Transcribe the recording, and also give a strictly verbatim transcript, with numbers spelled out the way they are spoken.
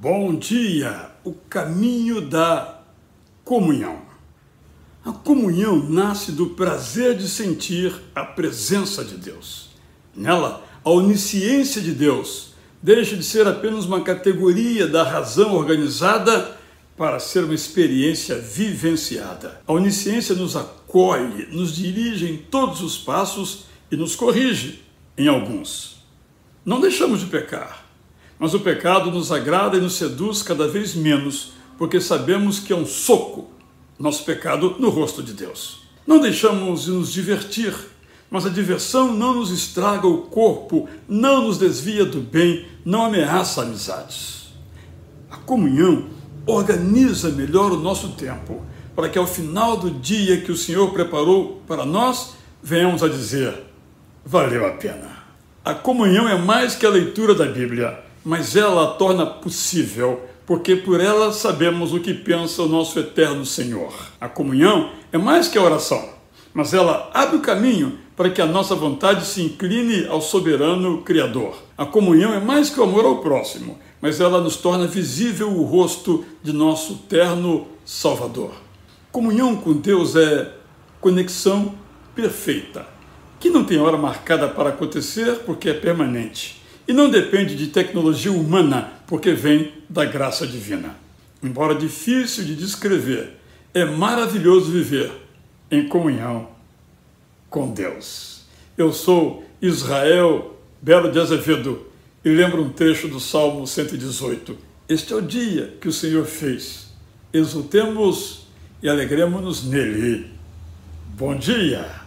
Bom dia! O caminho da comunhão. A comunhão nasce do prazer de sentir a presença de Deus. Nela, a onisciência de Deus deixa de ser apenas uma categoria da razão organizada para ser uma experiência vivenciada. A onisciência nos acolhe, nos dirige em todos os passos e nos corrige em alguns. Não deixamos de pecar, mas o pecado nos agrada e nos seduz cada vez menos, porque sabemos que é um soco, nosso pecado, no rosto de Deus. Não deixamos de nos divertir, mas a diversão não nos estraga o corpo, não nos desvia do bem, não ameaça amizades. A comunhão organiza melhor o nosso tempo, para que ao final do dia que o Senhor preparou para nós, venhamos a dizer, valeu a pena. A comunhão é mais que a leitura da Bíblia, mas ela a torna possível, porque por ela sabemos o que pensa o nosso eterno Senhor. A comunhão é mais que a oração, mas ela abre o caminho para que a nossa vontade se incline ao soberano Criador. A comunhão é mais que o amor ao próximo, mas ela nos torna visível o rosto de nosso eterno Salvador. Comunhão com Deus é conexão perfeita, que não tem hora marcada para acontecer porque é permanente. E não depende de tecnologia humana, porque vem da graça divina. Embora difícil de descrever, é maravilhoso viver em comunhão com Deus. Eu sou Israel Belo de Azevedo e lembro um trecho do Salmo cento e dezoito. Este é o dia que o Senhor fez. Exultemos e alegremos-nos nele. Bom dia!